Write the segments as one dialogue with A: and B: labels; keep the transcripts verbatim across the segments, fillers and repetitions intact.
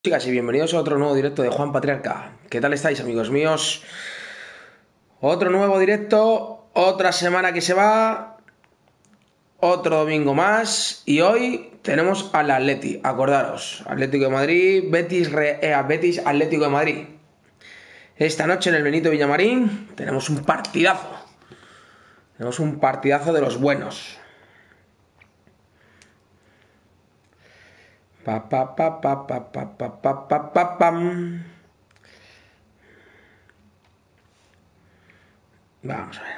A: Chicas y bienvenidos a otro nuevo directo de Juan Patriarca. ¿Qué tal estáis, amigos míos? Otro nuevo directo, otra semana que se va, otro domingo más y hoy tenemos al Atleti. Acordaros, Atlético de Madrid, Betis, Re, eh, Betis Atlético de Madrid. Esta noche en el Benito Villamarín tenemos un partidazo. Tenemos un partidazo de los buenos. Pa, pa, pa, pa, pa, pa, pa, pa, pa, pa, pam. Vamos a ver.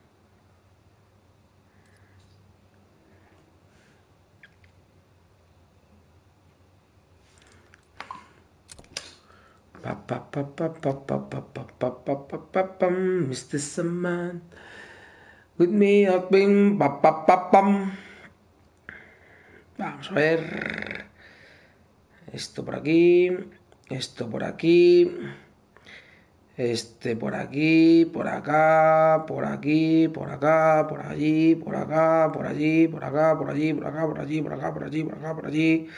A: Pa, pa, pa, pa, pa, pa, pa, pa, pa, pa, pa, pa, pam. mister Sandman with me up in pa, pa, pa, pam. Vamos a ver. Esto por aquí. Esto por aquí. Este por aquí. Por acá. Por aquí. Por acá. Por allí. Por acá. Por allí. Por acá. Por allí. Por acá. Por allí. Por acá. Por allí. Por acá. Por allí.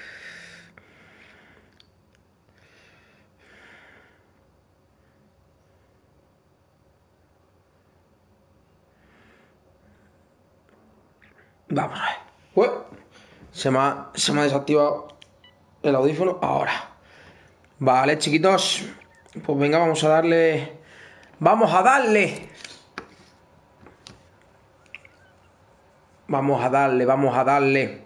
A: Vamos a ver. Ué, se me ha, se me ha desactivado el audífono ahora. Vale, chiquitos. Pues venga, vamos a darle. ¡Vamos a darle! Vamos a darle, vamos a darle.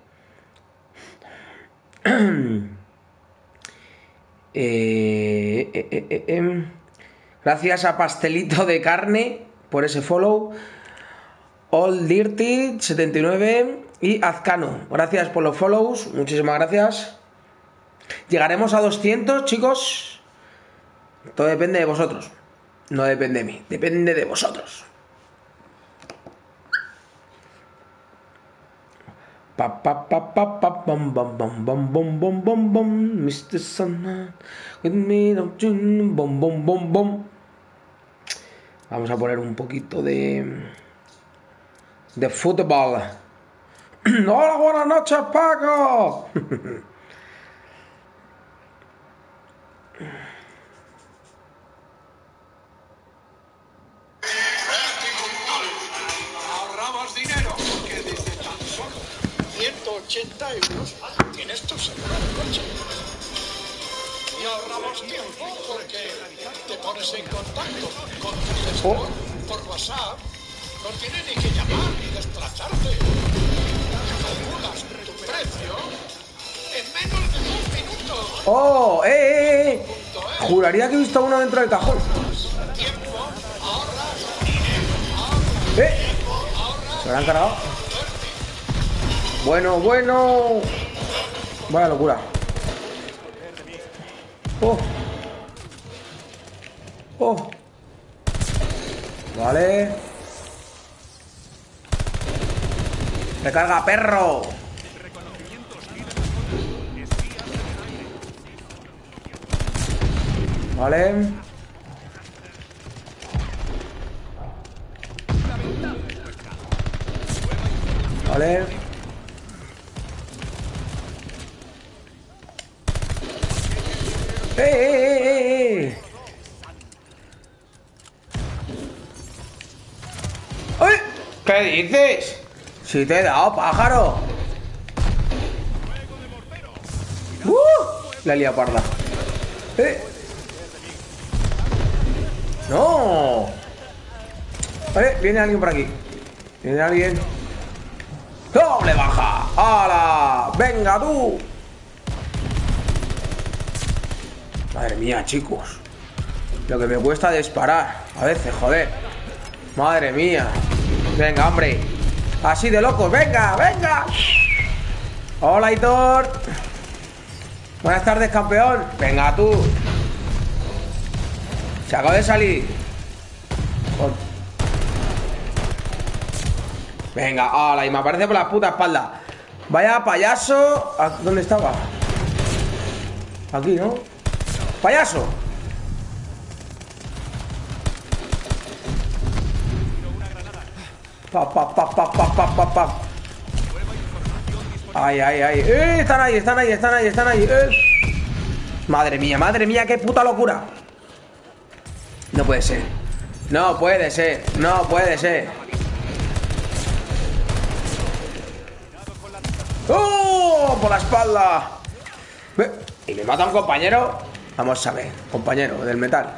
A: eh, eh, eh, eh. Gracias a Pastelito de Carne por ese follow. All Dirty setenta y nueve y Azcano. Gracias por los follows. Muchísimas gracias. Llegaremos a doscientos, chicos. Todo depende de vosotros. No depende de mí. Depende de vosotros. Pa pa pa pa pa bam bam bam bam bam bam bam bam mister Sandman with me bom bom bom bom. Vamos a poner un poquito de de fútbol. Hola, buenas noches, Paco.
B: Ahorramos dinero porque desde tan solo ciento ochenta euros tienes tu seguro de coche. Y ahorramos tiempo porque te pones en contacto con tu gestor por WhatsApp. No tienes ni que llamar ni desplazarte. Calculas tu precio en menos de dos minutos.
A: ¡Oh! ¡Eh, eh, eh! Juraría que he visto uno dentro del cajón.
B: Tiempo, ahorras dinero, ahorras
A: ¡Eh!
B: tiempo, ahorras.
A: ¿Se lo han cargado? Bueno, bueno. Vaya locura. ¡Oh! ¡Oh! Vale. ¡Recarga, perro! Vale. Vale. ¡Eh, eh, eh, eh! ¡Ay! ¿Qué dices? Si te he dado, pájaro. ¡Uh! La lía parda. ¡Eh! ¡No! Vale, viene alguien por aquí. Viene alguien. ¡Doble baja! ¡Hala! ¡Venga tú! Madre mía, chicos. Lo que me cuesta disparar a veces, joder. Madre mía. Venga, hombre. Así de locos. ¡Venga, venga! Hola, Hitor. Buenas tardes, campeón. Venga, tú. Se acaba de salir. Venga, hala, y me aparece por la puta espalda. Vaya payaso. ¿Dónde estaba? Aquí, ¿no? ¡Payaso! Pa, pa, pa, pa, pa, pa, pa, pa. Ay, ay, ay. ¡Eh! Están ahí, están ahí, están ahí, están ahí. ¡Eh! Madre mía, madre mía, qué puta locura. No puede ser. No puede ser. No puede ser. ¡Oh! Por la espalda. ¿Y me mata un compañero? Vamos a ver, compañero del metal.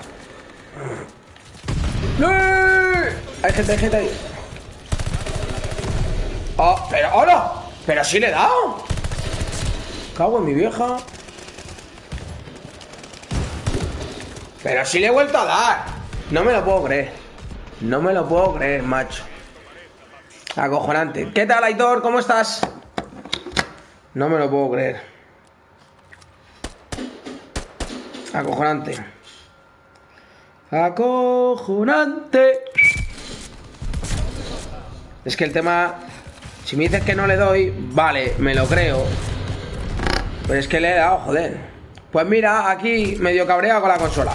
A: ¡No! Hay gente, hay gente ahí. ¡Oh! ¡Pero! ¡Oh, no! ¡Pero sí le he dado! Cago en mi vieja. Pero sí le he vuelto a dar. No me lo puedo creer. No me lo puedo creer, macho. Acojonante. ¿Qué tal, Aitor? ¿Cómo estás? No me lo puedo creer. Acojonante. Acojonante. Es que el tema... Si me dices que no le doy, vale, me lo creo. Pero es que le he dado, joder. Pues mira, aquí medio cabreado con la consola.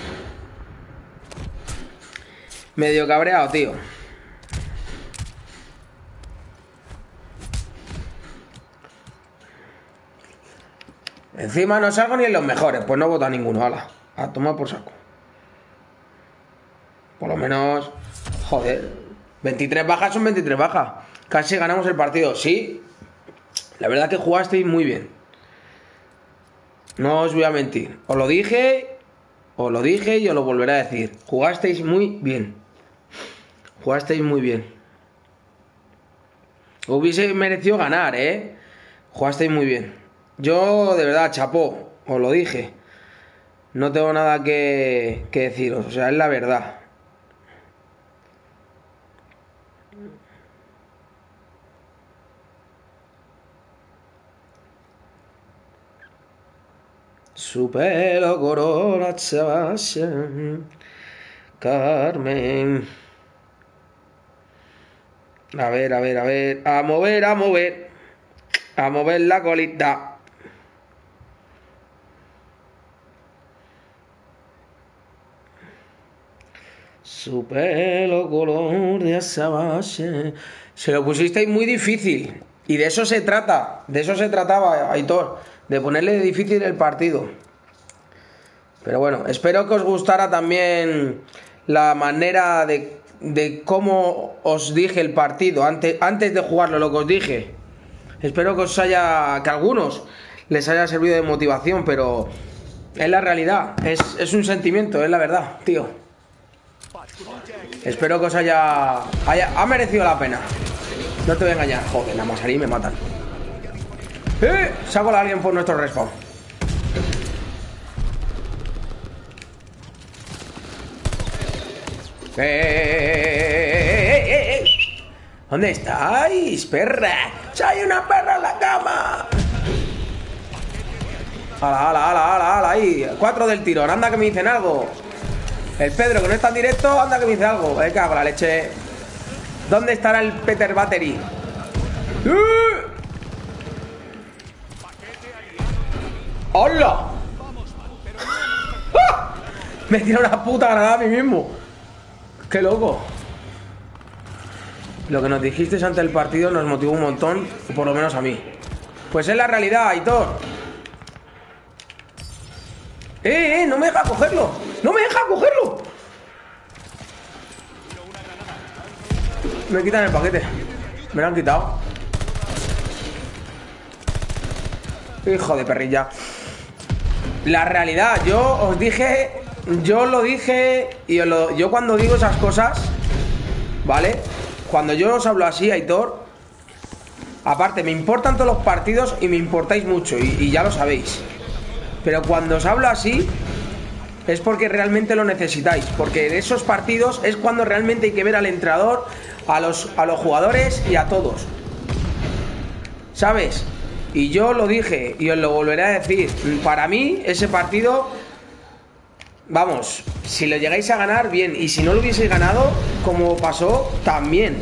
A: Medio cabreado, tío. Encima no salgo ni en los mejores. Pues no voto a ninguno, ala. A tomar por saco. Por lo menos... Joder. veintitrés bajas son veintitrés bajas. Casi ganamos el partido. Sí. La verdad que jugasteis muy bien. No os voy a mentir. Os lo dije. Os lo dije y os lo volveré a decir. Jugasteis muy bien. Jugasteis muy bien. Hubiese merecido ganar, ¿eh? Jugasteis muy bien. Yo, de verdad, chapó. Os lo dije. No tengo nada que, que deciros. O sea, es la verdad. Su pelo corona Sebastián Carmen. A ver, a ver, a ver. A mover, a mover. A mover la colita. Su pelo color de azabache. Se lo pusisteis muy difícil. Y de eso se trata. De eso se trataba, Aitor. De ponerle difícil el partido. Pero bueno, espero que os gustara también la manera de, de cómo os dije el partido antes, antes de jugarlo, lo que os dije. Espero que os haya, que a algunos les haya servido de motivación, pero es la realidad, es, es un sentimiento, es la verdad, tío. Espero que os haya, haya... Ha merecido la pena. No te voy a engañar. Joder, nada más ahí me matan. ¡Eh! Saco a alguien por nuestro respawn. ¡Eh, eh, eh, eh, eh! ¿Dónde estáis, perra? ¡Hay una perra en la cama! ¡Hala, hala, hala, hala, hala! Ahí, cuatro del tirón, anda que me dicen algo. El Pedro, que no está en directo, anda que me dice algo. Me cago en la leche. ¿Dónde estará el Peter Battery? ¡Uh! ¡Hola! ¡Ah! Me tira una puta granada a mí mismo. ¡Qué loco! Lo que nos dijisteis antes del partido nos motivó un montón, o por lo menos a mí. Pues es la realidad, Aitor. ¡Eh, eh! ¡No me deja cogerlo! ¡No me deja cogerlo! Me quitan el paquete. Me lo han quitado. Hijo de perrilla. La realidad, yo os dije... Yo lo dije... Y os lo, yo cuando digo esas cosas, ¿vale? Cuando yo os hablo así, Aitor, aparte, me importan todos los partidos y me importáis mucho, y, y ya lo sabéis. Pero cuando os hablo así, es porque realmente lo necesitáis. Porque en esos partidos es cuando realmente hay que ver al entrenador, a los, a los jugadores y a todos. ¿Sabes? Y yo lo dije y os lo volveré a decir. Para mí, ese partido, vamos, si lo llegáis a ganar, bien. Y si no lo hubieseis ganado, como pasó, también.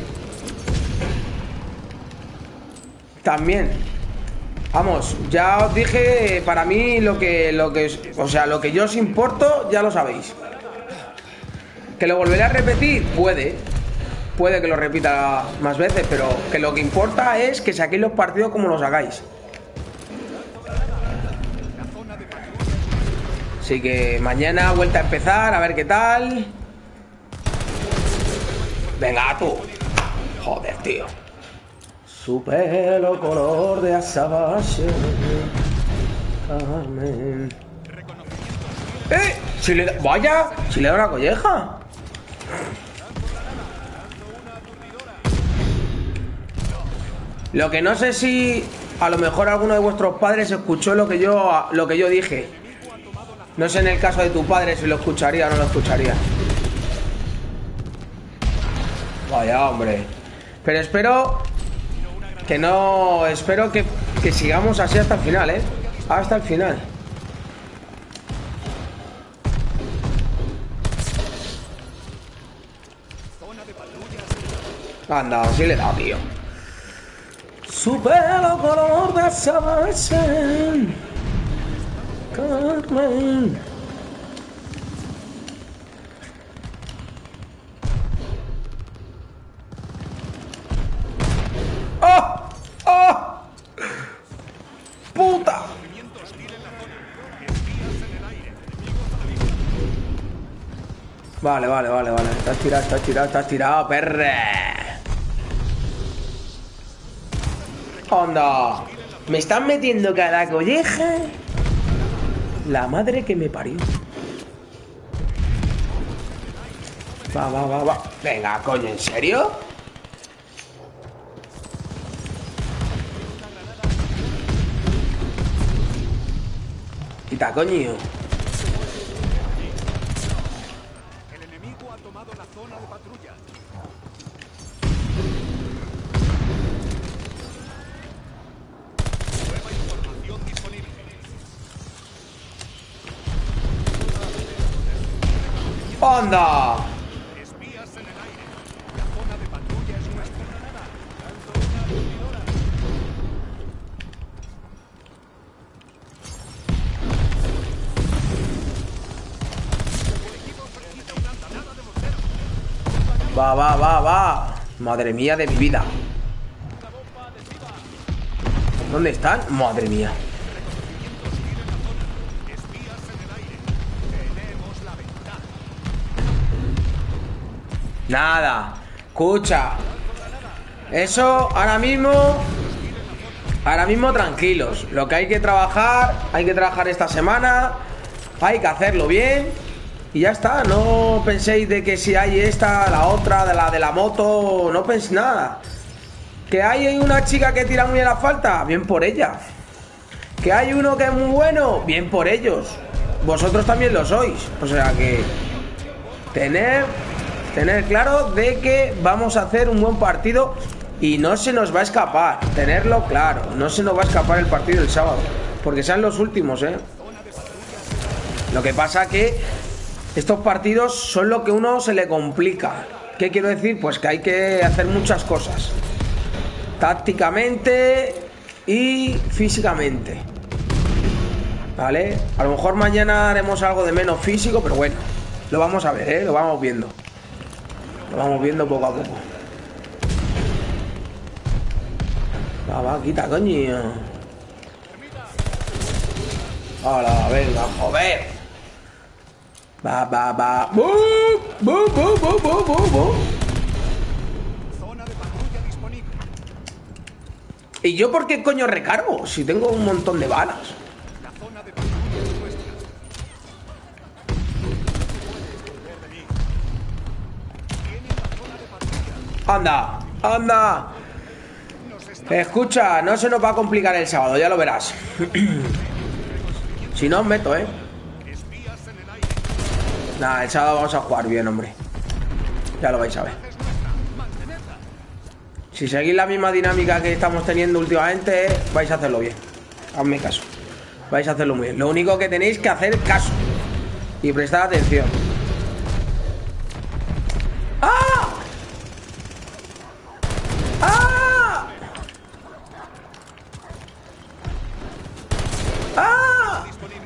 A: También. Vamos, ya os dije, para mí lo que, lo que, o sea, lo que yo os importo, ya lo sabéis. ¿Que lo volveré a repetir? Puede. Puede que lo repita más veces, pero que lo que importa es que saquéis los partidos como los hagáis. Así que mañana vuelta a empezar, a ver qué tal. Venga, tú. Joder, tío. Su pelo color de azabache, Carmen. ¡Eh! Si le da... ¡Vaya! Si le da una colleja. Lo que no sé si a lo mejor alguno de vuestros padres escuchó lo que yo lo que yo dije. No sé en el caso de tu padre si lo escucharía o no lo escucharía. Vaya, hombre. Pero espero que no... Espero que, que sigamos así hasta el final, ¿eh? Hasta el final. Anda, así le he dado, tío. Su pelo color de azabache, Carmen. ¡Oh! ¡Oh! ¡Puta! Vale, vale, vale, vale. Estás tirado, estás tirado, estás tirado, perre. Onda. Me están metiendo cada colleja. La madre que me parió. Va, va, va, va. Venga, coño, ¿en serio? Quita, coño.
B: El enemigo ha tomado la zona de patrulla. Nueva información disponible.
A: ¡Anda!
B: Espías en el aire. La zona de patrulla es nuestra.
A: Va, va, va, va. Madre mía de mi vida. ¿Dónde están? Madre mía. Nada. Escucha. Eso ahora mismo. Ahora mismo tranquilos. Lo que hay que trabajar, hay que trabajar esta semana. Hay que hacerlo bien. Y ya está, no penséis de que si hay esta, la otra, de la de la moto, no penséis nada. Que hay una chica que tira muy bien la falta, bien por ella. Que hay uno que es muy bueno, bien por ellos. Vosotros también lo sois. O sea que tener, tener claro de que vamos a hacer un buen partido y no se nos va a escapar. Tenerlo claro, no se nos va a escapar el partido del sábado, porque sean los últimos, ¿eh? Lo que pasa que estos partidos son lo que uno se le complica. ¿Qué quiero decir? Pues que hay que hacer muchas cosas. Tácticamente y físicamente. ¿Vale? A lo mejor mañana haremos algo de menos físico, pero bueno, lo vamos a ver, ¿eh? Lo vamos viendo. Lo vamos viendo poco a poco. Va, va, quita, coño. Hola, venga, joder. Va, va, va. ¡Bu! ¡Bu, bu, bu, bu, bu, bu!
B: Zona de patrulla disponible.
A: ¿Y yo por qué coño recargo? Si tengo un montón de balas.
B: La zona de patrulla es nuestra. Tienen la zona de patrulla.
A: Anda, anda. Escucha, no se nos va a complicar el sábado, ya lo verás. Si no, os meto, ¿eh? Nada, el sábado vamos a jugar bien, hombre. Ya lo vais a ver. Si seguís la misma dinámica que estamos teniendo últimamente, vais a hacerlo bien. Hazme caso. Vais a hacerlo muy bien. Lo único que tenéis que hacer caso y prestar atención. ¡Ah! ¡Ah! ¡Ah!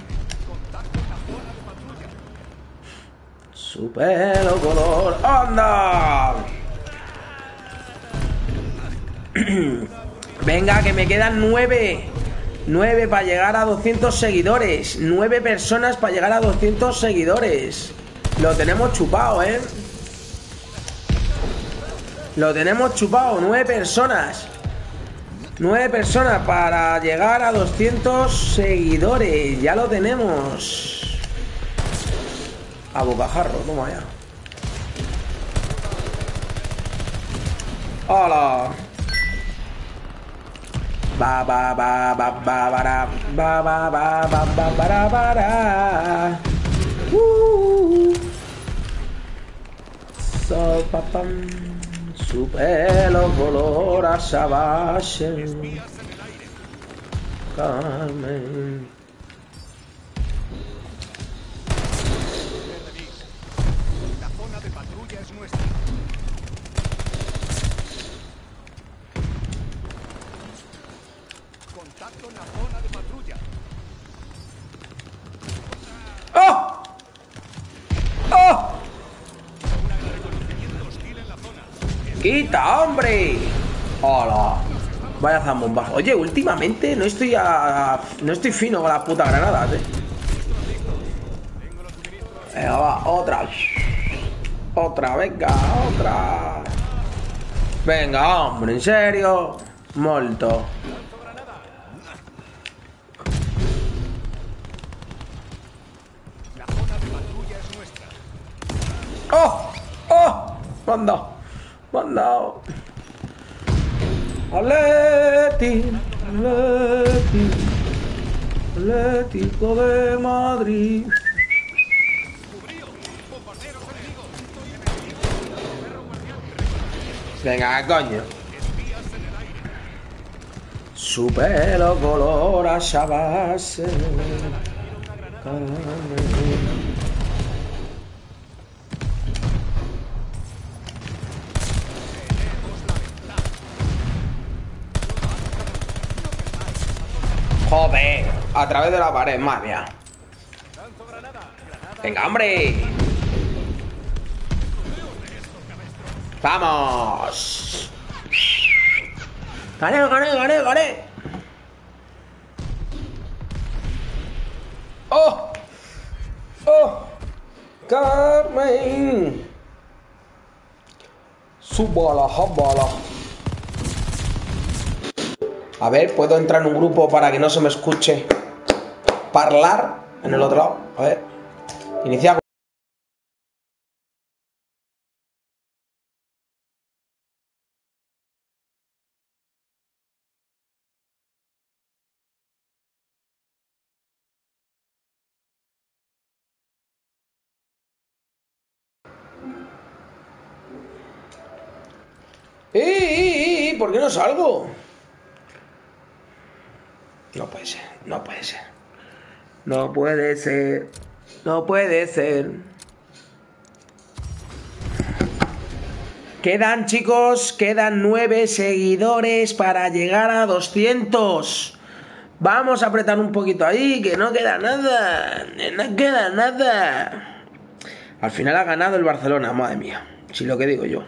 A: Su pelo color. ¡Anda! Venga, que me quedan nueve. nueve para llegar a doscientos seguidores. nueve personas para llegar a doscientos seguidores. Lo tenemos chupado, ¿eh? Lo tenemos chupado. nueve personas. nueve personas para llegar a doscientos seguidores. Ya lo tenemos. A bocajarro, toma ya. ¡Hola! Ba ba ba ba ba ba ba ba ba ba ba ba ba ba. Uh. So pa pam. Su pelo color azabache. Carmen.
B: La zona de patrulla es nuestra. Contacto en la zona de patrulla.
A: ¡Oh! ¡Oh! ¡Quita, hombre! ¡Hola! Vaya zambombazo. Oye, últimamente no estoy a... No estoy fino con las putas granadas, eh. Venga, va, otra. Otra, venga, otra. Venga, hombre, en serio. Molto.
B: La zona de patrulla es nuestra.
A: ¡Oh! ¡Oh! Me han dado. Me han dado. Atleti, Atleti, Atlético de Madrid. Venga, coño. Su pelo color a Shabase. Joder, a través de la pared, madre mía. Venga, hombre. ¡Vamos! ¡Gané, gané, gané, gané! ¡Oh! ¡Oh! ¡Carmen! ¡Subala, jabala! A ver, ¿puedo entrar en un grupo para que no se me escuche parlar en el otro lado? A ver. Iniciar. ¡Eh, eh, eh! ¿Por qué no salgo? No puede ser, no puede ser. No puede ser. No puede ser. Quedan, chicos, quedan nueve seguidores para llegar a doscientos. Vamos a apretar un poquito ahí, que no queda nada. No queda nada. Al final ha ganado el Barcelona, madre mía. Si lo que digo yo.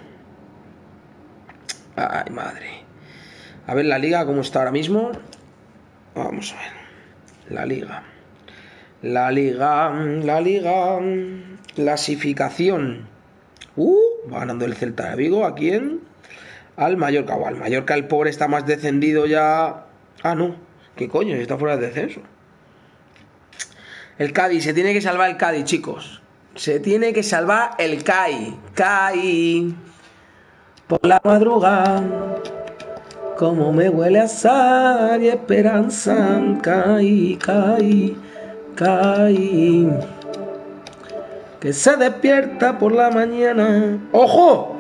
A: Ay, madre. A ver la liga, cómo está ahora mismo. Vamos a ver. La liga. La liga. La liga. Clasificación. Uh, va ganando el Celta de Vigo. ¿A quién? Al Mallorca. O al Mallorca, el pobre está más descendido ya. Ah, no. ¿Qué coño? Está fuera de descenso. El Cádiz. Se tiene que salvar el Cádiz, chicos. Se tiene que salvar el Cádiz. Cádiz. Por la madrugada. Como me huele a sal y esperanza. Cádiz, Cádiz, Cádiz. Que se despierta por la mañana. ¡Ojo!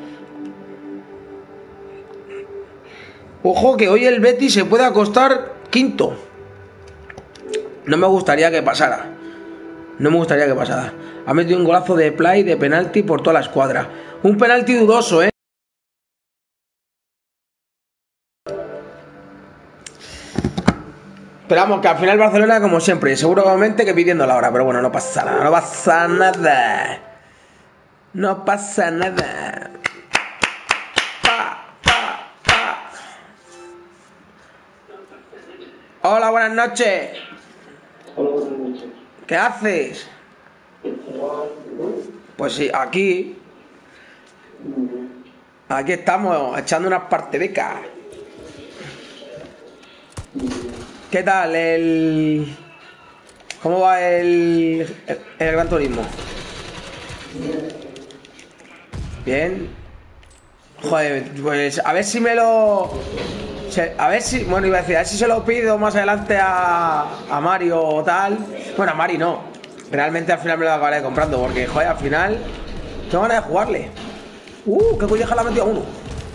A: Ojo que hoy el Betis se puede acostar quinto. No me gustaría que pasara. No me gustaría que pasara. Ha metido un golazo de play de penalti por toda la escuadra. Un penalti dudoso, ¿eh? Esperamos que al final Barcelona, como siempre, seguramente que pidiendo la hora. Pero bueno, no pasa nada. No pasa nada. No pasa nada. Pa, pa, pa. Hola, buenas noches.
C: Hola, buenas noches.
A: ¿Qué haces? Pues sí, aquí. Aquí estamos, echando unas partidicas. ¿Qué tal el... ¿Cómo va el, el, el Gran Turismo? Bien. Joder, pues a ver si me lo... A ver si... Bueno, iba a decir, a ver si se lo pido más adelante a, a Mario o tal. Bueno, a Mario no. Realmente al final me lo acabaré comprando porque, joder, al final tengo ganas de jugarle. Uh, qué colleja la metido a uno.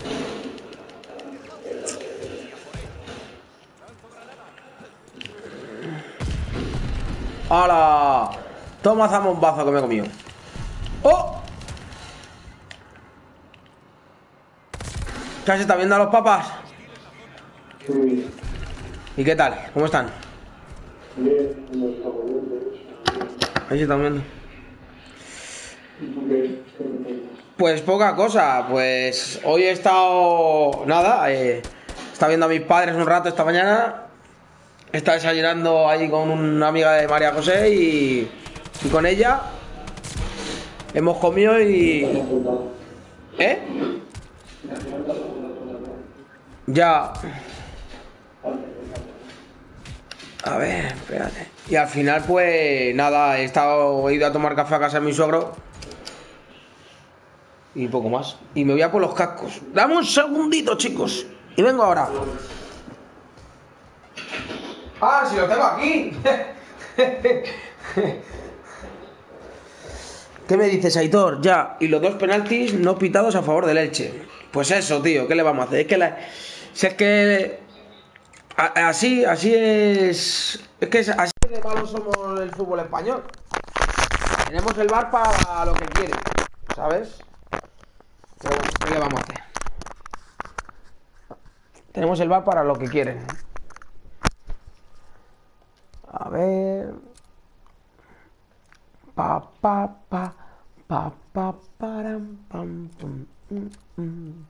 A: ¡Hala! Toma zamombazo que me he comido. ¡Oh! ¿Qué has estado viendo a los papas?
C: Sí,
A: ¿Y qué tal? ¿Cómo están?
C: bien, no estamos viendo.
A: Ahí se están viendo.
C: ¿Y tú qué? ¿Qué me cuentas?
A: Pues poca cosa, pues hoy he estado... Nada, eh, he estado viendo a mis padres un rato esta mañana. He estado desayunando ahí con una amiga de María José y, y con ella. Hemos comido y... ¿Eh? Ya... A ver, espérate. Y al final, pues nada, he estado, he ido a tomar café a casa de mi suegro. Y poco más. Y me voy a por los cascos. Dame un segundito, chicos. Y vengo ahora. Ah, si lo tengo aquí. ¿Qué me dices, Aitor? Ya. Y los dos penaltis no pitados a favor del Elche. Pues eso, tío. ¿Qué le vamos a hacer? Es que la... Si es que... a- Así, así es... Es que es- así de malo somos el fútbol español. Tenemos el V A R para lo que quiere, ¿sabes? Pero bueno, ¿qué le vamos a hacer? Tenemos el V A R para lo que quieren. A ver... Pa, pa, pa, pa, pa, param, pam, pum, mm, mm.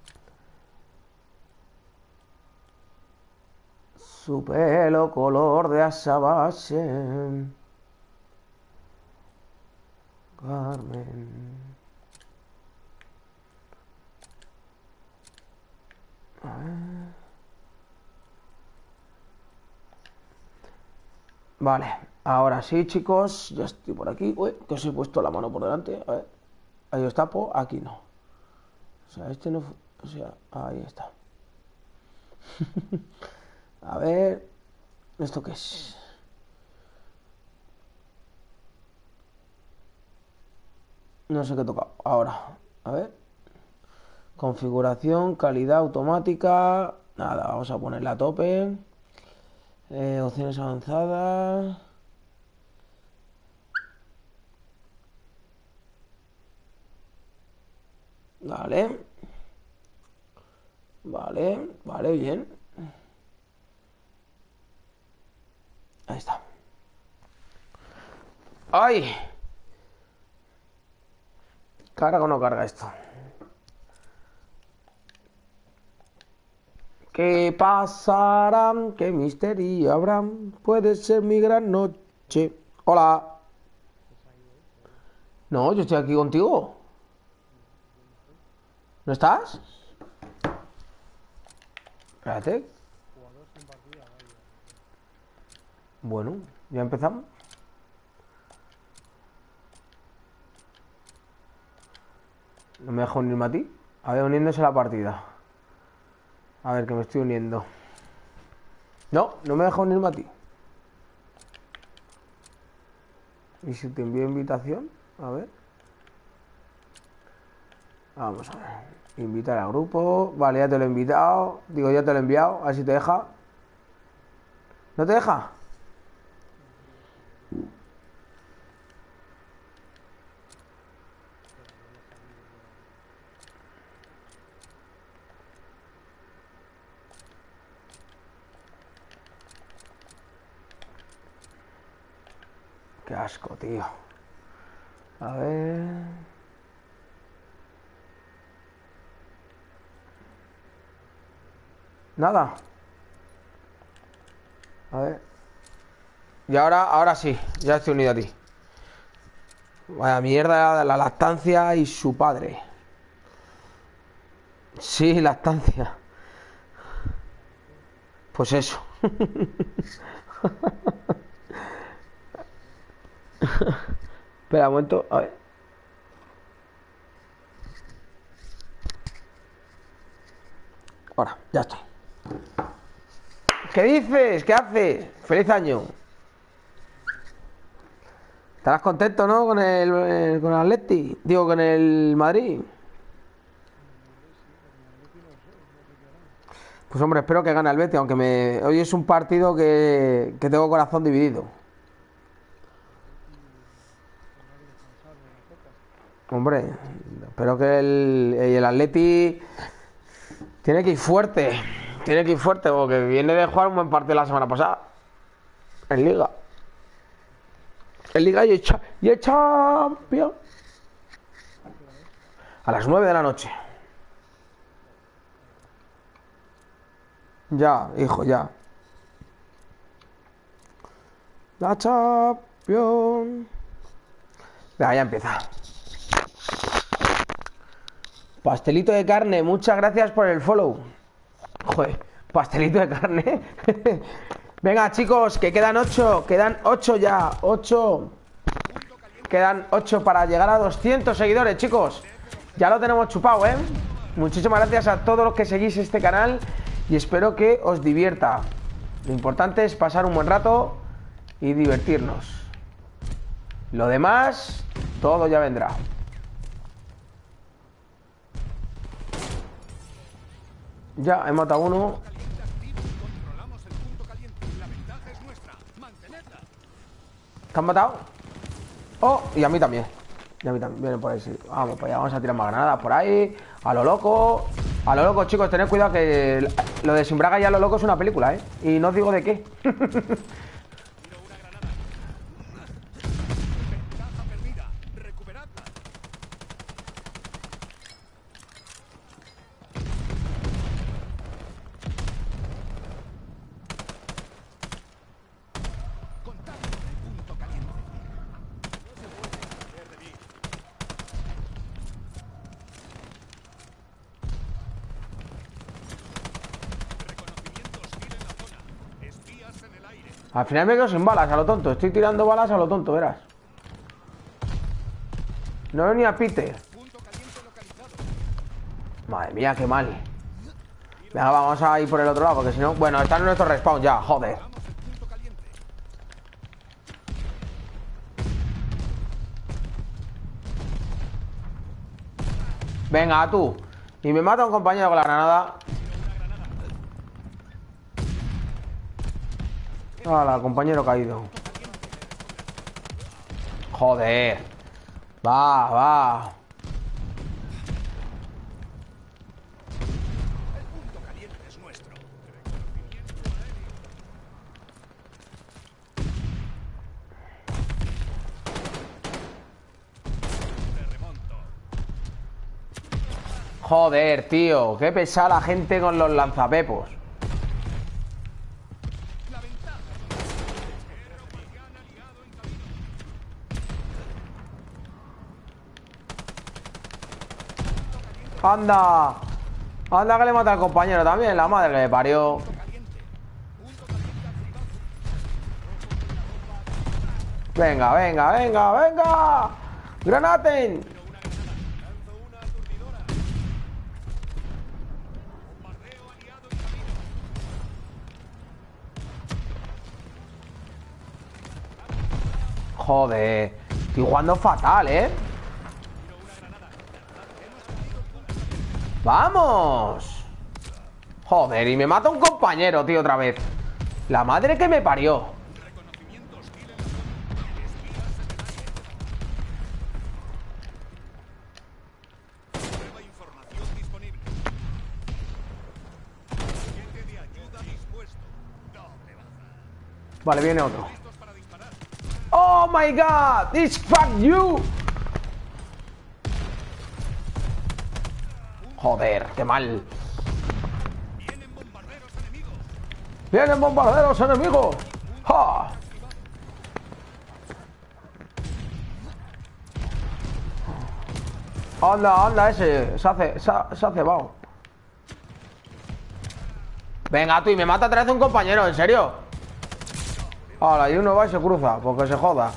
A: Su pelo color de azabache, Carmen. A ver. Vale, ahora sí, chicos, ya estoy por aquí. Uy, que os he puesto la mano por delante. A ver, ahí os tapo, aquí no. O sea, este no... O sea, ahí está. A ver, ¿esto qué es? No sé qué toca. Ahora, a ver. Configuración, calidad automática. Nada, vamos a ponerla a tope. Eh, opciones avanzadas. Vale. Vale, vale, bien. Ahí está. ¡Ay! ¿Carga o no carga esto? ¿Qué pasará? ¿Qué misterio habrá? Puede ser mi gran noche. Hola. No, yo estoy aquí contigo. ¿No estás? Espérate. Bueno, ya empezamos. No me dejo unirme a ti. A ver, uniéndose a la partida. A ver, que me estoy uniendo. No, no me deja unirme a ti. ¿Y si te envío invitación? A ver. Vamos a ver. Invitar al grupo. Vale, ya te lo he invitado. Digo, ya te lo he enviado. A ver si te deja. ¿No te deja? Qué asco, tío. A ver. Nada. A ver. Y ahora, ahora sí, ya estoy unido a ti. Vaya mierda, la lactancia y su padre. Sí, lactancia. Pues eso. Espera un momento, a ver. Ahora, ya estoy. ¿Qué dices? ¿Qué haces? ¡Feliz año! Estarás contento, ¿no? Con el, eh, con el Atleti. Digo, con el Madrid. Pues hombre, espero que gane el Betis, aunque me... hoy es un partido que, que tengo corazón dividido. Hombre, espero que el, el Atleti tiene que ir fuerte. Tiene que ir fuerte porque viene de jugar un buen partido la semana pasada. En Liga. En Liga y el, cha y el Champions. A las nueve de la noche. Ya, hijo, ya. La Champions. Venga, ya empieza. Pastelito de carne, muchas gracias por el follow. Joder, pastelito de carne. Venga, chicos, que quedan ocho. Quedan ocho ya. ocho. Quedan ocho para llegar a doscientos seguidores, chicos. Ya lo tenemos chupado, ¿eh? Muchísimas gracias a todos los que seguís este canal. Y espero que os divierta. Lo importante es pasar un buen rato y divertirnos. Lo demás, todo ya vendrá. Ya, he matado a uno. ¿Te han matado? Oh, y a mí también. Y a mí también, vienen por ahí, sí. Vamos para allá, vamos a tirar más granadas por ahí. A lo loco. A lo loco, chicos, tened cuidado que lo de Simbraga y a lo loco es una película, ¿eh? Y no os digo de qué. Al final me quedo sin balas, a lo tonto. Estoy tirando balas a lo tonto, verás. No veo ni a Peter. Madre mía, qué mal. Venga, vamos a ir por el otro lado, porque si no... Bueno, está en nuestro respawn ya, joder. Venga, tú. Y me mata un compañero con la granada. Hala, compañero caído. Joder. Va, va. Joder, tío. Qué pesada la gente con los lanzapepos. Anda. Anda que le mata al compañero también. La madre que le parió. Venga, venga, venga, venga. Granaten. Joder. Estoy jugando fatal, ¿eh? ¡Vamos! Joder, y me mata un compañero, tío, otra vez. La madre que me parió. Vale, viene otro. ¡Oh, my God! ¡It's fuck you! Joder, qué mal. ¡Vienen bombarderos enemigos! ¡Ja! Anda, anda ese. Se hace, se ha, se ha cebado. Venga tú, y me mata otra vez un compañero, ¿en serio? Ahora, y uno va y se cruza, porque se joda.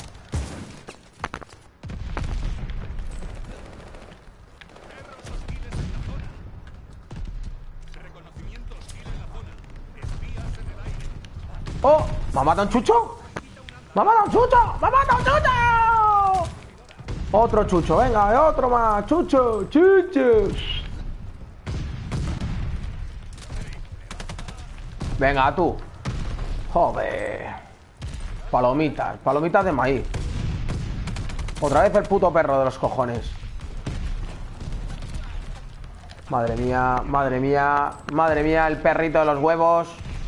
A: ¡Oh! ¿Me ha matado un chucho? ¡Me ha matado un chucho! ¡Me ha matado un chucho! Otro chucho, venga, otro más. Chucho, chucho. Venga, tú. Joder. Palomitas, palomitas de maíz. Otra vez el puto perro de los cojones. Madre mía, madre mía, madre mía, el perrito de los huevos.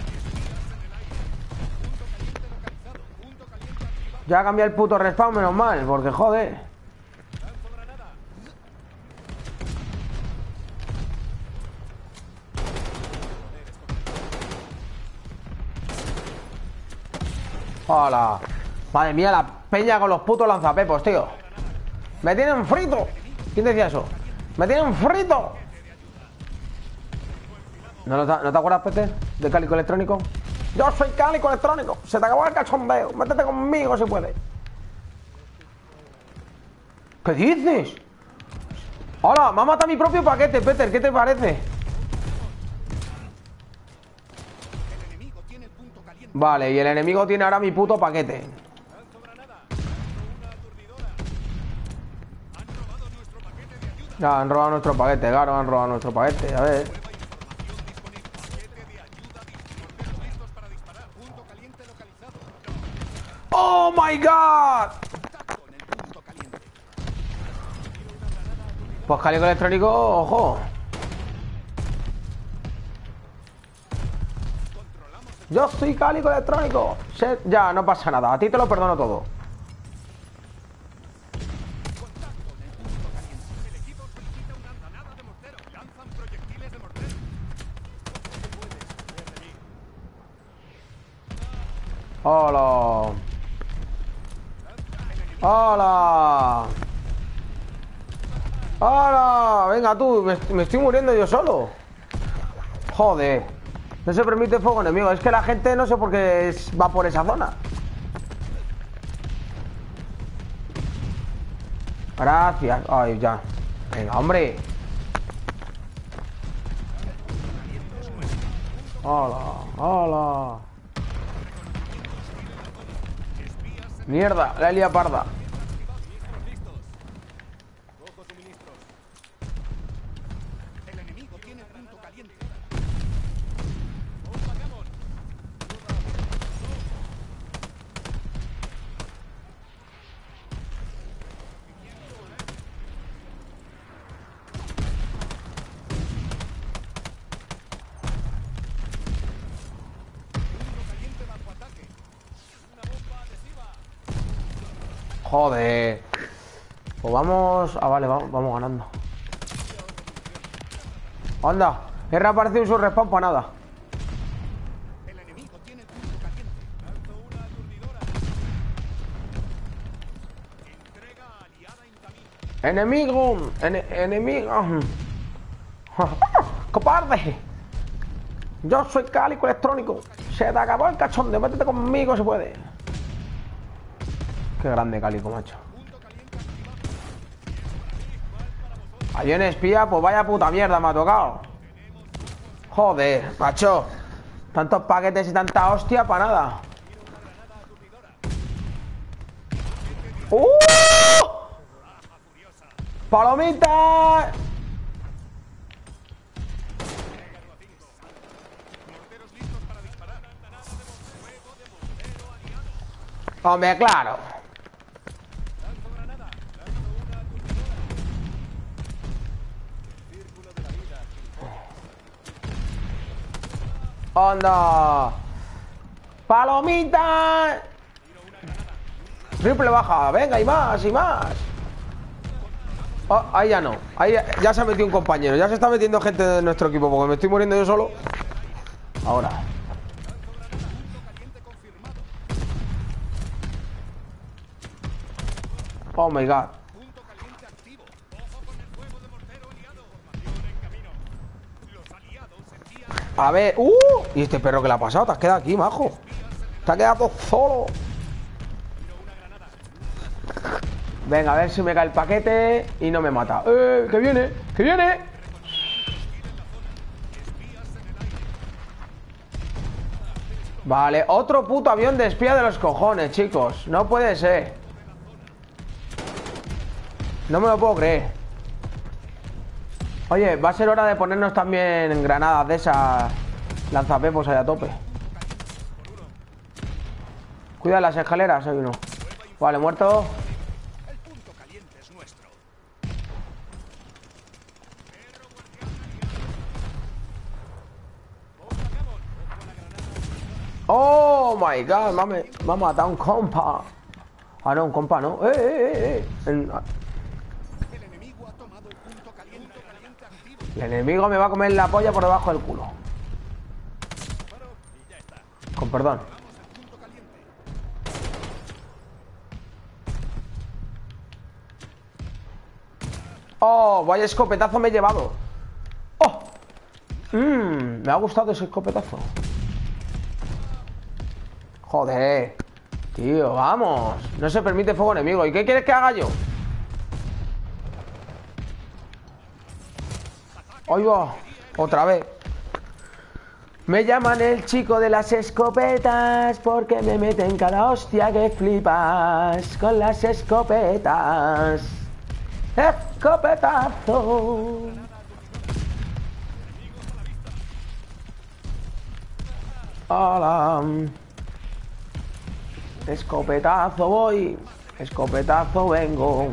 A: Ya ha cambiado el puto respawn, menos mal, porque joder. Hola. Madre mía, la peña con los putos lanzapepos, tío. Me tienen frito. ¿Quién decía eso? Me tienen frito. ¿No, no, ¿no te acuerdas, Pete? De Cálico Electrónico. Yo soy Cálico Electrónico. Se te acabó el cachondeo. Métete conmigo si puedes. ¿Qué dices? Hola, me ha matado mi propio paquete, Peter. ¿Qué te parece? Vale, y el enemigo tiene ahora mi puto paquete. Ya, han robado nuestro paquete, claro, han robado nuestro paquete. A ver. ¡Oh, my God! Pues Cálico Electrónico, ojo. Yo soy Cálico Electrónico. Se... Ya, no pasa nada. A ti te lo perdono todo. Hola. Hola. Hola. Venga tú, me, me estoy muriendo yo solo. Joder. No se permite fuego enemigo. Es que la gente no sé por qué es, va por esa zona. Gracias. Ay, ya. Venga, hombre. Hola, hola. Mierda, la Elia parda. Joder. Pues vamos... Ah, vale, vamos, vamos ganando. Anda, he reaparecido en su respawn para nada.
B: El enemigo tiene el punto caliente. Lanzo una aturdidora. Entrega aliada en camino.
A: Enemigo. En enemigo. Cobarde. Yo soy Cálico Electrónico. Se te acabó el cachondeo. Métete conmigo si puede. Qué grande Cálico, macho. Hay un espía, pues vaya puta mierda me ha tocado. Joder, macho. Tantos paquetes y tanta hostia para nada. ¡Uh! ¡Palomita! Hombre, claro. ¡Anda! ¡Palomita! Triple baja, venga, y más, y más. Oh, ahí ya no, ahí ya, ya se ha metido un compañero. Ya se está metiendo gente de nuestro equipo, porque me estoy muriendo yo solo. Ahora. Oh my god. A ver, uh, ¿y este perro que le ha pasado? Te has quedado aquí, majo. Te has quedado solo. Venga, a ver si me cae el paquete y no me mata. ¡Eh! ¡Que viene! ¡Que viene! Vale, otro puto avión de espía de los cojones, chicos. No puede ser. No me lo puedo creer. Oye, va a ser hora de ponernos también granadas de esas lanzapepos ahí a tope. Cuida las escaleras, hay uno. Vale, muerto. Oh my god, mame, me ha matado un compa. Ah, no, un compa, no. Eh, eh, eh, eh. El, el enemigo me va a comer la polla por debajo del culo. Con perdón. Oh, vaya escopetazo me he llevado. Oh. Mmm, me ha gustado ese escopetazo. Joder. Tío, vamos. No se permite fuego enemigo. ¿Y qué quieres que haga yo? Oigo, otra vez. Me llaman el chico de las escopetas porque me meten cada hostia que flipas con las escopetas. Escopetazo. Hola. Escopetazo voy. Escopetazo vengo.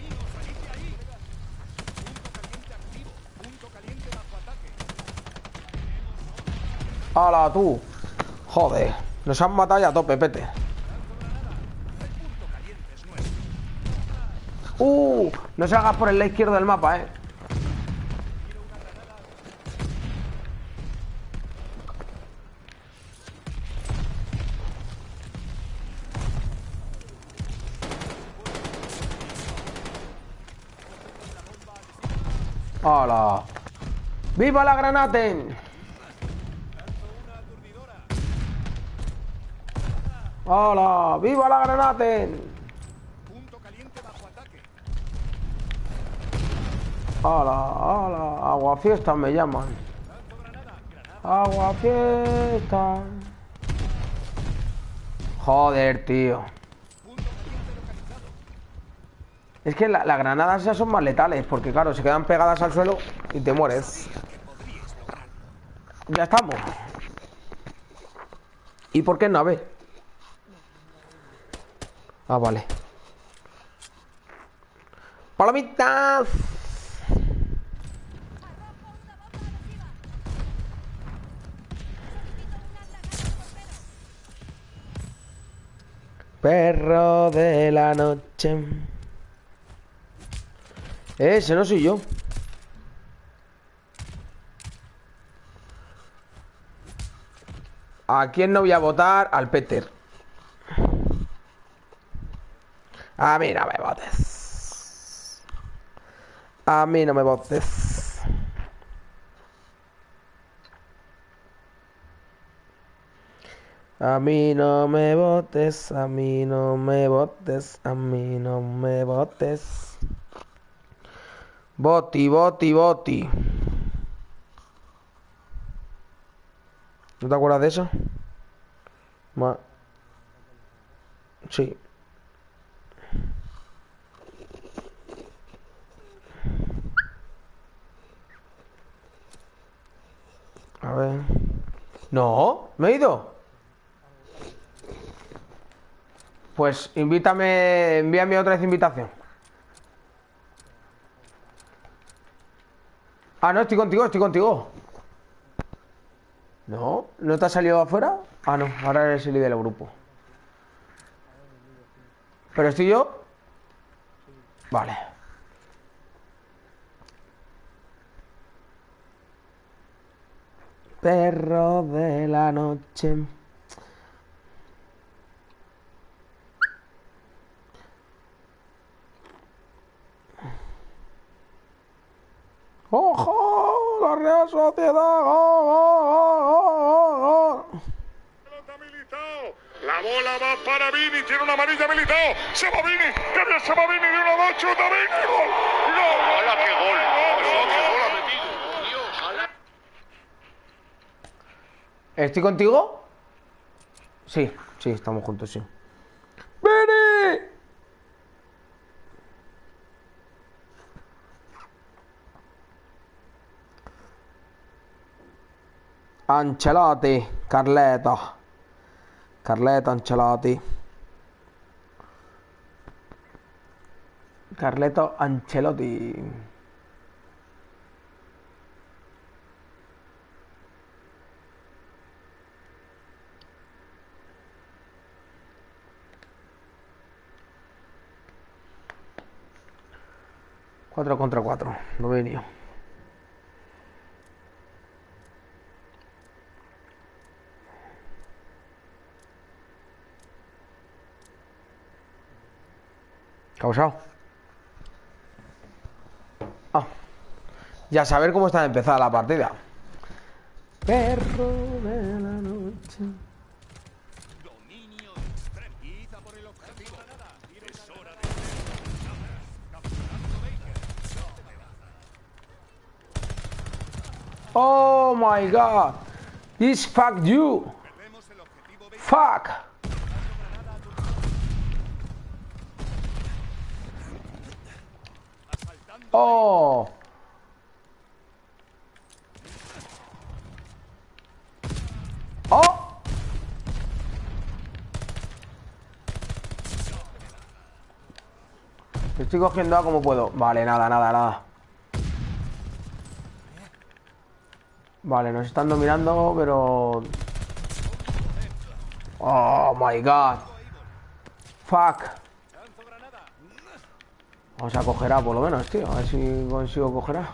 A: Hola tú. Joder. Nos han matado ya a tope, pete. Uh, no salgas por el lado izquierdo del mapa, eh. ¡Hala! ¡Viva la Granaten! ¡Hala! ¡Viva la Granaten! ¡Hala! ¡Hala! Aguafiestas me llaman. Aguafiestas. Joder, tío. Es que las la granadas ya son más letales, porque claro, se quedan pegadas al suelo y te mueres. Ya estamos. ¿Y por qué no? A ver. Ah, vale. ¡Palomitas! Perro de la noche. Ese no soy yo. ¿A quién no voy a votar? Al Peter. A mí no me votes. A mí no me votes. A mí no me votes. A mí no me votes. A mí no me votes. Boti, boti, boti. ¿No te acuerdas de eso? Ma... Sí. A ver. No, me he ido. Pues invítame, envíame otra vez invitación. Ah, no, estoy contigo, estoy contigo. No, ¿no te has salido afuera? Ah, no, ahora eres el líder del grupo. ¿Pero estoy yo? Vale. Perro de la noche. ¡Ojo! ¡La Real Sociedad! ¡Gol, gol, gol, gol, gol!
D: Pelota Militao. La bola va para Vini, tiene una amarilla Militao. Se va Vini, que bien se va Vini de una dos, chuta Vini. ¡Gol! ¡Gol! ¡Hala, qué gol! ¡Qué gol ha metido! Dios, hala.
A: ¿Estoy contigo? Sí, sí, estamos juntos, sí. ¡Vini! Ancelotti, Carleto. Carleto Ancelotti. Carleto Ancelotti. Cuatro contra cuatro, dominio. Causado. Ah. Ya saber cómo está empezada la partida. Perro de la noche.
D: Dominio extremo. Quizá por el objetivo. Es hora de...
A: Oh my god. This fuck you.
D: Perdemos el objetivo.
A: Fuck. Oh. Oh. Estoy cogiendo A como puedo. Vale, nada, nada, nada. Vale, nos están dominando, pero... Oh my god. Fuck. Vamos a coger A por lo menos, tío. A ver si consigo coger A.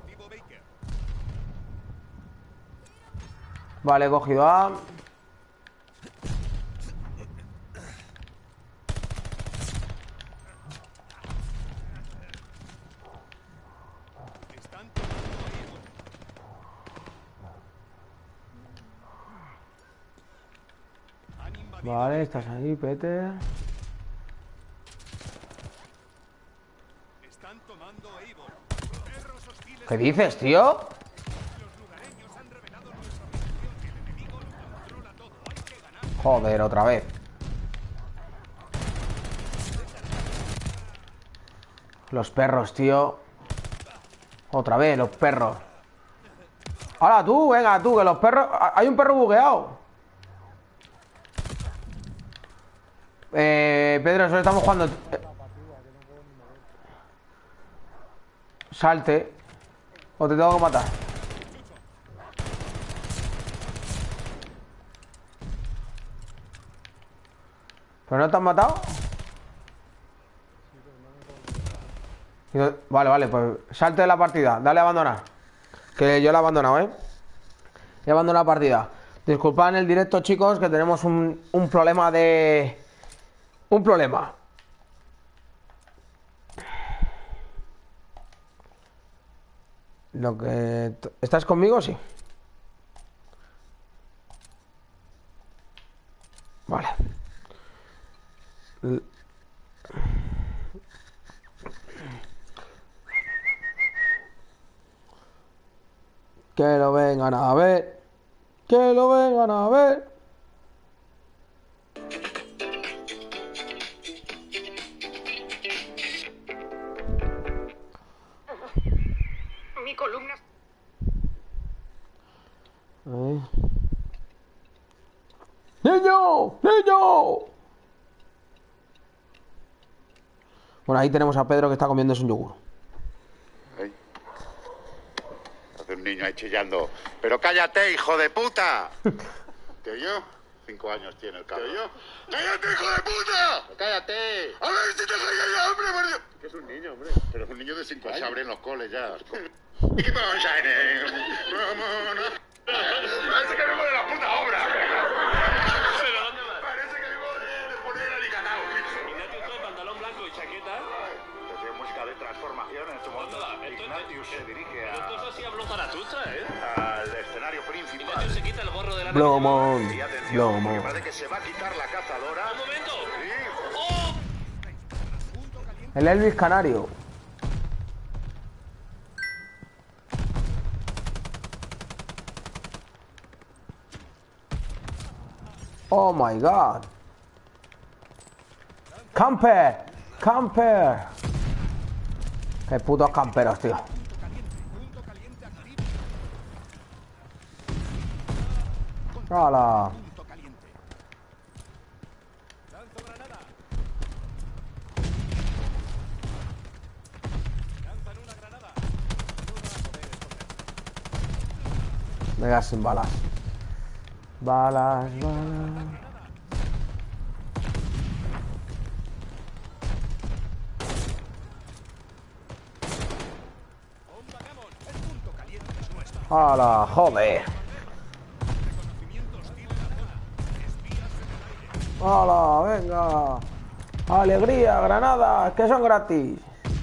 A: Vale, he cogido A. Vale, estás ahí, Peter. ¿Qué dices, tío? Joder, otra vez. Los perros, tío. Otra vez, los perros. Ahora tú, venga, tú, que los perros... Hay un perro bugueado. Eh, Pedro, nosotros estamos jugando. Salte. O te tengo que matar. ¿Pero no te han matado? Vale, vale, pues salte de la partida. Dale a abandonar. Que yo la he abandonado, ¿eh? He abandonado la partida. Disculpad en el directo, chicos, que tenemos un, un problema de... Un problema. Lo que... ¿Estás conmigo? Sí. Vale. L Que lo vengan a ver. Que lo vengan a ver.
E: Mi columna.
A: Ahí. ¡Niño! ¡Niño! Bueno, ahí tenemos a Pedro que está comiéndose un yogur.
F: ¿Eh? Hace un niño ahí chillando. ¡Pero cállate, hijo de puta! ¿Te oyó? Cinco años tiene el cabrón. ¿Te oyó? ¡Cállate, hijo de puta! ¡Cállate! A ver si te callas ya, hombre, por Dios. Que es un niño, hombre. Pero es un niño de cinco pues años. Se abren los coles ya. Keep on shining. Parece que vivo de la puta obra.
E: ¿Pero dónde vas?
F: Parece que vivo de poner el alicatado.
E: Ignacio, todo pantalón blanco y chaqueta.
F: Es música de transformación. en este momento Ignatius se dirige
E: Esto es
F: a,
E: así, habló Zaratustra, ¿eh?
F: al escenario principal.
E: Ignatius se quita el gorro de la
A: Blomón.
F: Y atención,
A: Blomón.
F: porque parece que se va a quitar la cazadora.
E: ¡Un momento!
F: Sí.
A: El Elvis Canario. Oh my god. Camper. Camper. Qué putos camperos, tío. ¡Hala! Venga, sin balas. Balas, balas. ¡Hala! ¡Joder! ¡Hala! ¡Venga! ¡Alegría! ¡Granadas! ¡Que son gratis!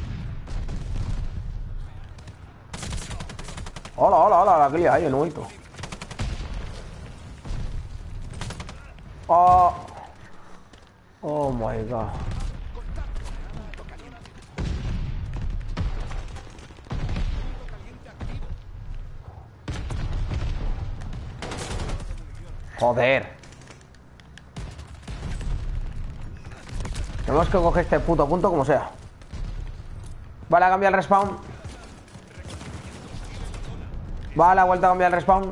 A: ¡Hola, hola, hola! La que lía ahí, el nuevito. ¡Oh! ¡Oh, my God! ¡Joder! Tenemos que coger este puto punto como sea. Vale, a cambiar el respawn. Vale, ha vuelto a cambiar el respawn.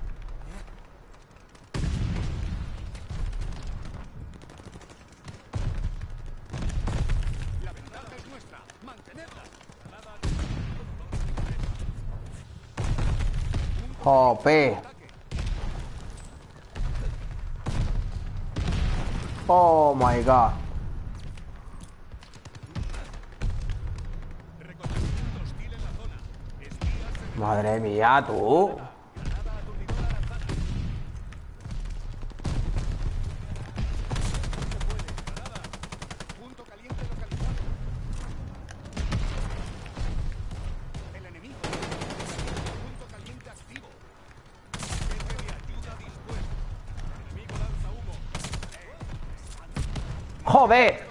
A: Jope. Oh my god. Madre mía, tú. Joder.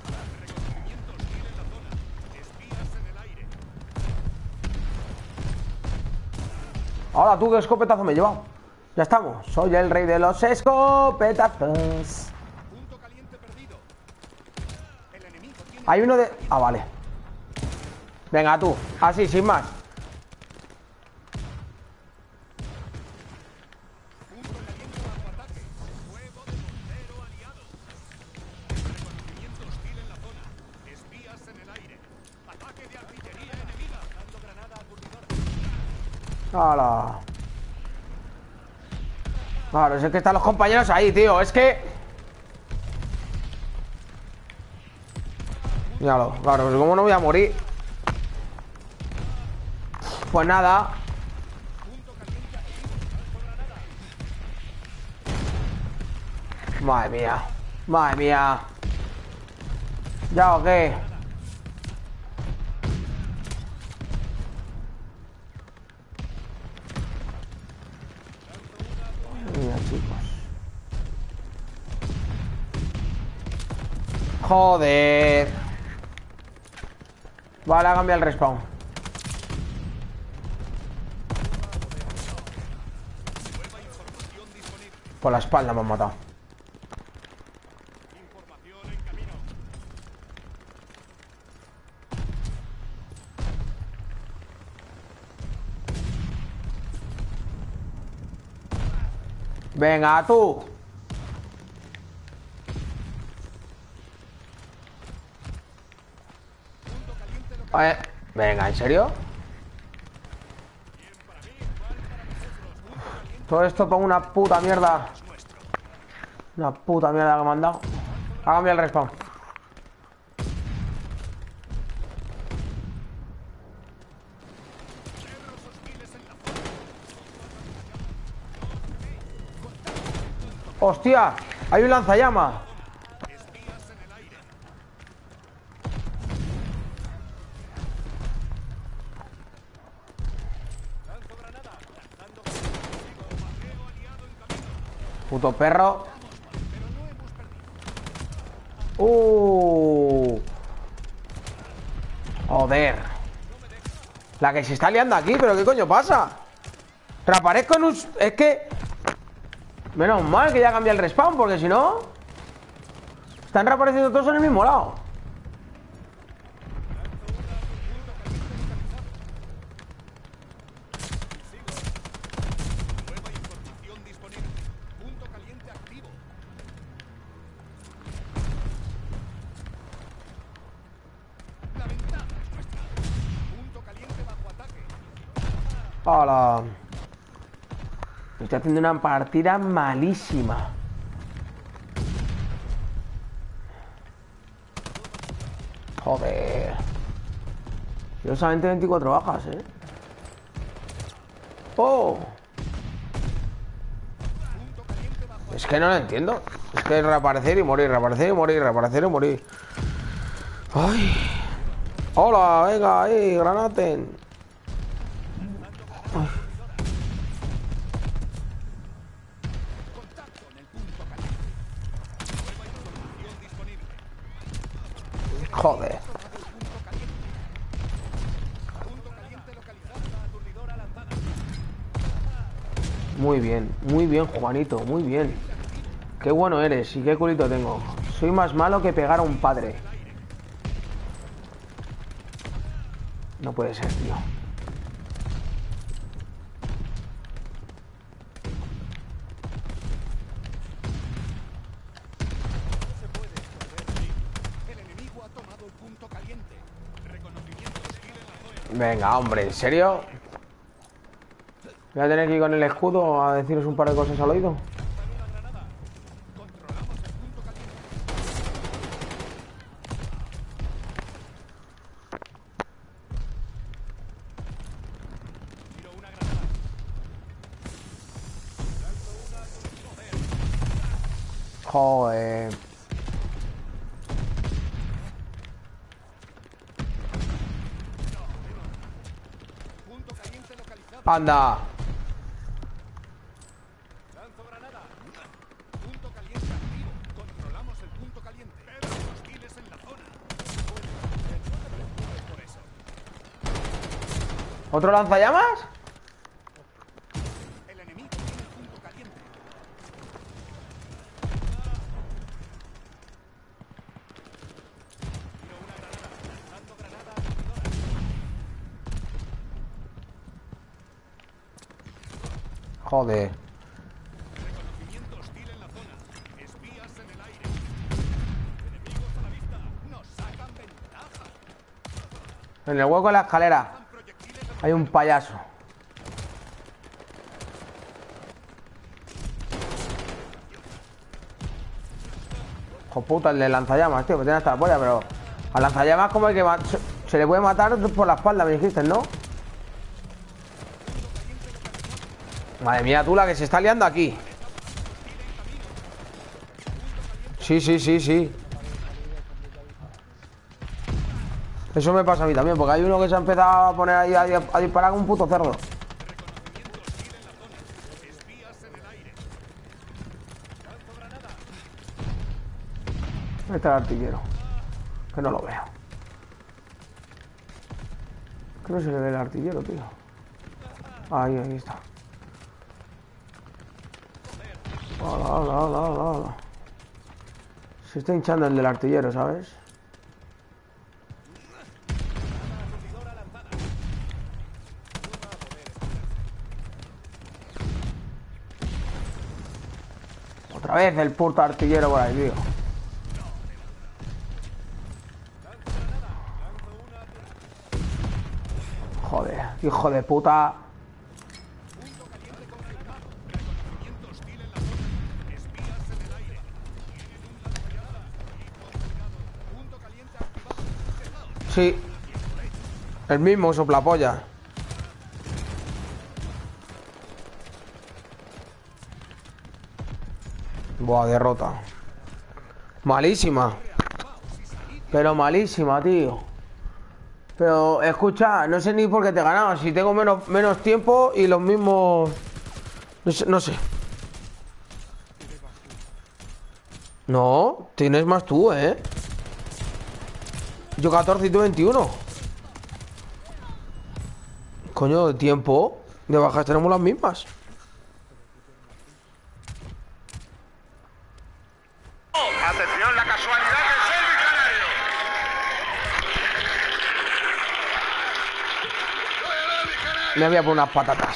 A: Ahora tú, qué escopetazo me he llevado. Ya estamos. Soy el rey de los escopetazos. Hay uno de... Ah, vale. Venga, tú. Así, sin más. ¡Hala! Claro, es que están los compañeros ahí, tío. Es que... Míralo, claro, pues cómo no voy a morir. Pues nada. Madre mía. Madre mía. ¿Ya o qué? Mira, chicos. Joder. Vale, a cambiar el respawn. Por la espalda me han matado. Venga, tú. Eh, venga, ¿en serio? Todo esto por una puta mierda. Una puta mierda que me han dado. Ha cambiado el respawn. ¡Hostia! Hay un lanzallamas. Puto perro. Uh. Joder. La que se está liando aquí, pero ¿qué coño pasa? Reaparezco en un... Es que... Menos mal que ya cambia el respawn, porque si no... Están reapareciendo todos en el mismo lado. Hola. Estoy haciendo una partida malísima. Joder. Yo solamente veinticuatro bajas, eh. Oh. Es que no lo entiendo. Es que reaparecer y morir, reaparecer y morir, reaparecer y morir. Ay. Hola, venga, ahí, granaten. Ay. Joder. Muy bien, muy bien, Juanito, muy bien. Qué bueno eres y qué culito tengo. Soy más malo que pegar a un padre. No puede ser, tío. Venga, hombre, ¿en serio? Voy a tener que ir con el escudo a deciros un par de cosas al oído. Joder. Anda.
B: Lanzo granada. Punto caliente activo. Controlamos el punto caliente. Pero hostiles en la zona. Por eso.
A: ¿Otro lanzallamas?
B: El enemigo tiene el punto caliente. Tiro una granada. Lanzando granada aturdidora.
A: Joder.
B: Reconocimiento hostil en la zona. Espías en el aire. Enemigos a la vista. Nos sacan ventaja.
A: En el hueco de la escalera hay un payaso. Hijo puta, el de lanzallamas, tío, que tiene hasta la polla, pero al lanzallamas como hay que ma- se, se le puede matar por la espalda, me dijiste, ¿no? Madre mía, tú la que se está liando aquí. Sí, sí, sí, sí. Eso me pasa a mí también, porque hay uno que se ha empezado a poner ahí a, a disparar como un puto cerdo. Ahí está el artillero. Que no lo veo. Que no se le ve el artillero, tío. Ahí, ahí está. Hola, hola, hola, hola, hola. Se está hinchando el del artillero, ¿sabes? Otra vez el puto artillero por ahí, tío. Joder, hijo de puta. Sí. El mismo soplapolla. Buah, derrota. Malísima. Pero malísima, tío. Pero, escucha, no sé ni por qué te ganaba. Si tengo menos, menos tiempo y los mismos... No sé, no sé. No, tienes más tú, ¿eh? Yo catorce y tú veintiuno. Coño, de tiempo de bajas tenemos las mismas.
F: Atención, la casualidad que es el Canario.
A: Me voy a poner unas patatas.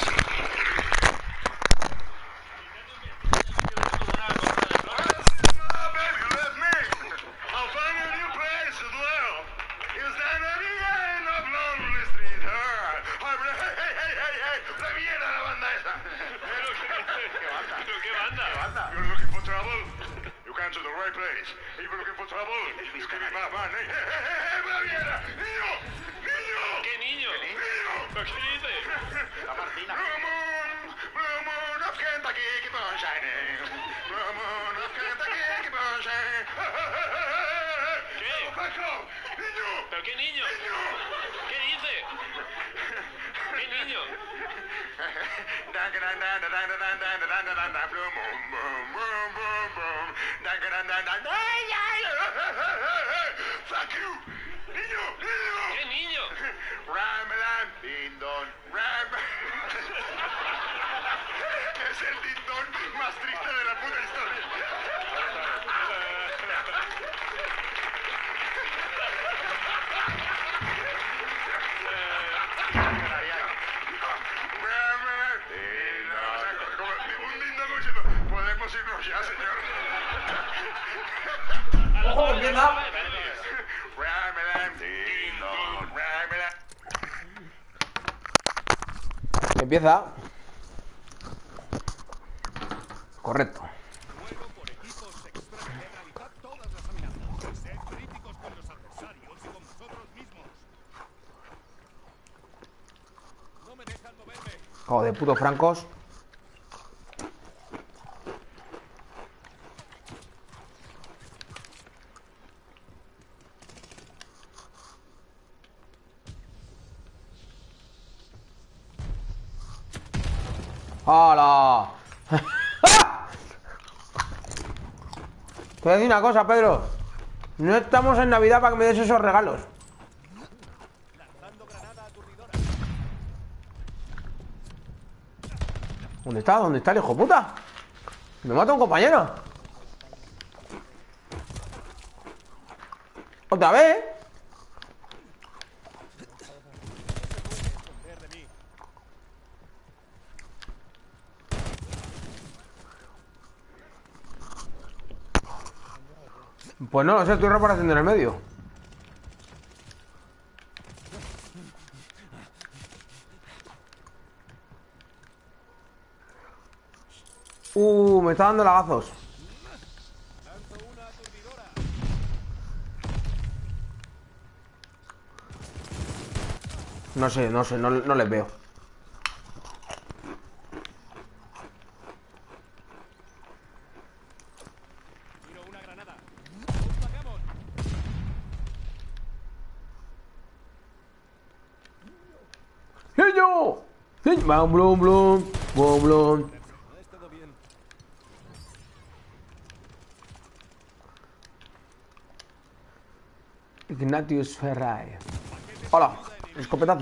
D: ¿Qué banda? You're looking for trouble? You came to the right place. If you're looking for trouble, it's gonna be my man. Hey, hey, hey, hey, Baviera! ¡Niño! ¡Niño!
E: ¿Qué niño?
D: ¡Niño!
E: ¿Pero qué dices?
F: La Martina.
D: Blue moon, blue moon of Kentucky, keep on shining. Blue moon of Kentucky, keep on shining.
E: ¿Qué?
D: Paco, niño.
E: ¿Pero qué niño?
D: Niño.
E: ¿Qué dice? ¿Qué niño?
D: Blue moon, boom, boom, boom, boom. Fuck you. Niño, niño.
E: ¿Qué niño?
D: Ramalan, dindon, ram. Es el dindon más triste de la puta historia. Un dindon diciendo, podemos irnos ya, señor.
A: ¡Ojo, qué da!
D: Ramalan, dindon, ramalan.
A: Empieza. Correcto.
G: Juego por equipos extra. Realizad todas las amenazas. Sed críticos con los adversarios y con vosotros mismos. No me dejan moverme.
A: Joder, de putos francos. ¡Hala! Te voy a decir una cosa, Pedro. No estamos en Navidad para que me des esos regalos. ¿Dónde está? ¿Dónde está el hijo puta? Me mata un compañero. ¿Otra vez? Pues no lo sé, estoy reparando en el medio. Uh, me está dando lagazos. No sé, no sé, no, no les veo. ¡Niño! ¡Blum, blum, blum! ¡Blum, blum! Ignatius Ferrai. ¡Hola! Escopetazo.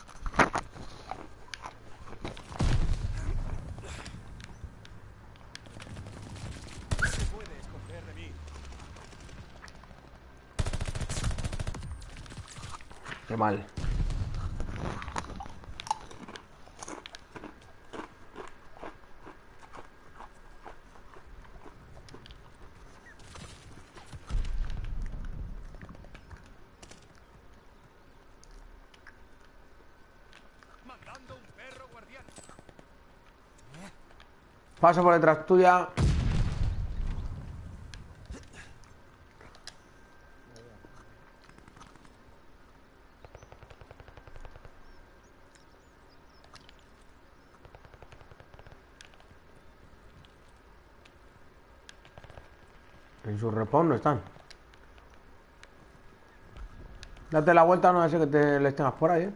A: Qué mal. Paso por detrás tuya. En su respawn no están. Date la vuelta, no sé que te les tengas por ahí, ¿eh?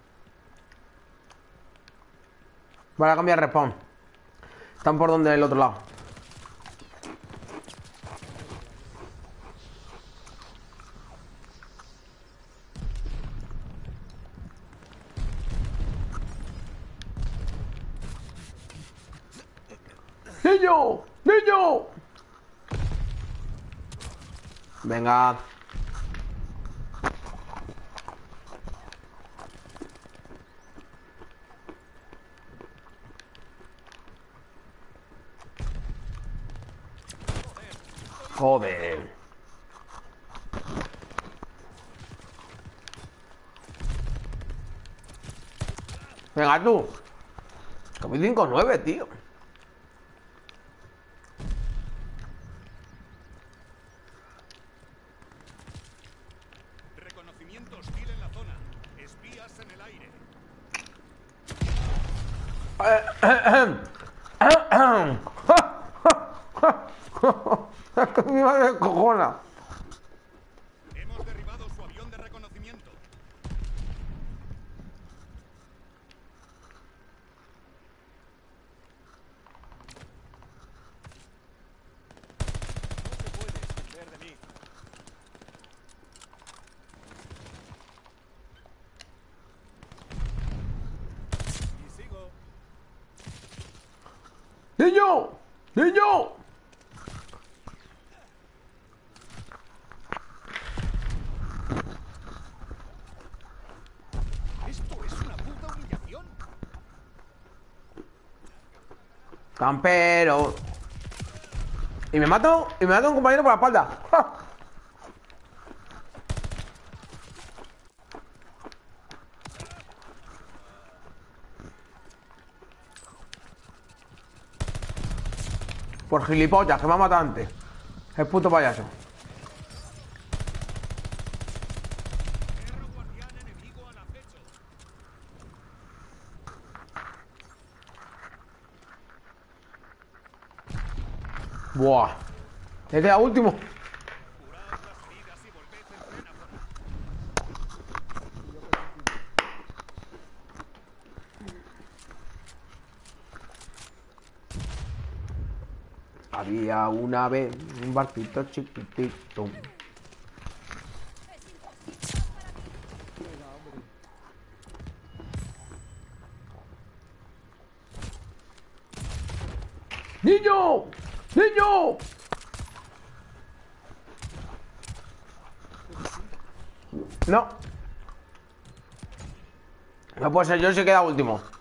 A: Vale, a cambiar respawn. Están por donde el otro lado. ¡Niño! ¡Niño! Venga. Joder. Venga tú. Que voy cinco nueve, tío.
G: Reconocimiento hostil en la zona. Espías en el aire.
A: Es que mi madre cojona.
G: Hemos derribado su avión de reconocimiento. No se puede esconder de mí. Y sigo.
A: ¡Niño! ¡Niño!
G: ¿Esto es una puta humillación?
A: Campero. Y me mato, y me mato a un compañero por la espalda. ¡Ja! Por gilipollas, que me ha matado antes. El puto payaso.
G: Perro guardián enemigo al acecho.
A: Buah. He quedado último.
G: Curad las heridas y volved en plena zona.
A: Había una vez un barquito chiquitito. ¡Niño! ¡Niño! No. No puede ser, yo sí he quedado último.